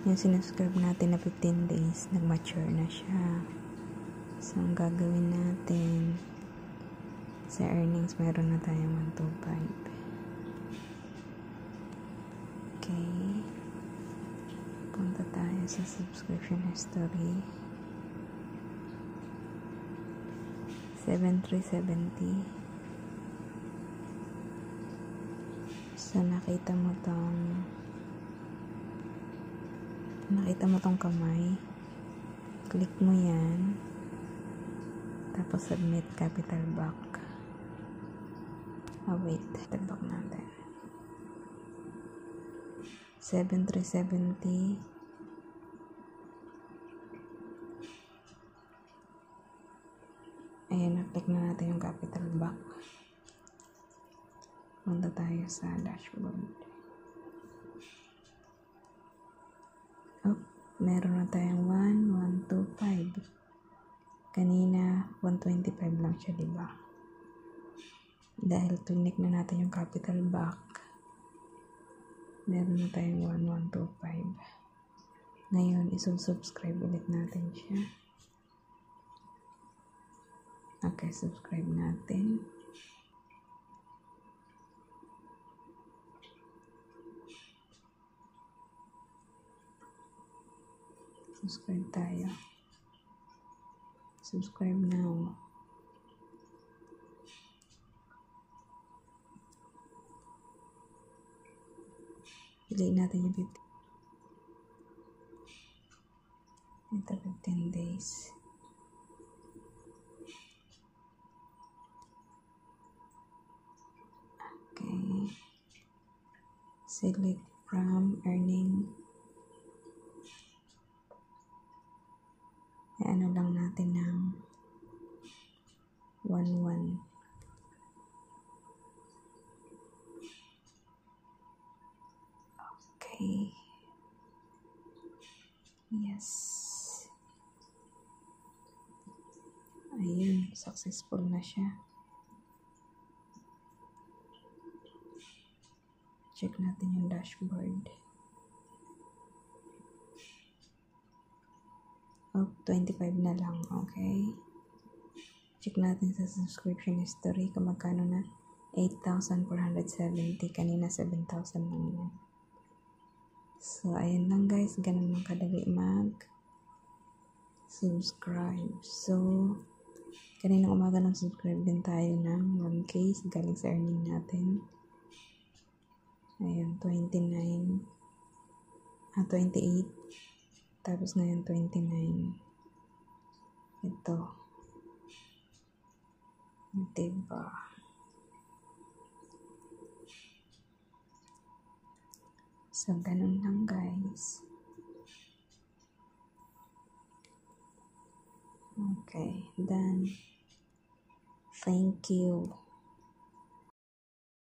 Yung sinuscribe natin na 15 days, nag-mature na siya. So, ang gagawin natin, sa earnings, meron na tayong 125. Okay. Punta tayo sa subscription history. 7,370. So, nakita mo tong kamay. Click mo yan. Tapos, submit capital back. Wait. Capital back natin. 7,370. Ayan, na-click na natin yung capital back. Punta tayo sa dashboard. Oh, meron na tayong 1,125. Kanina, 125 lang siya, diba? Dahil click na natin yung capital back, meron na tayong 1,125. Ngayon, isusubscribe ulit natin siya. Okay, subscribe natin. Subscribe tayo. Subscribe now. Piliin natin yung 50. Ito, 15 days. Okay. Select from earning. Ano lang natin ng 1,1. Okay. Yes. Ayun, successful na siya. Check natin yung dashboard. Oh, 25 na lang. Okay. Check natin sa subscription history kung magkano na. 8,470. Kanina 7,000 lang yan. So, ayan lang guys. Ganun lang kadali mag-subscribe. So, kaninang umaga nag-subscribe din tayo ng 1K galing sa earning natin. Ayan, 28. Tapos ngayon, 29. Ito. Diba? So, ganun lang guys. Okay, done. Thank you.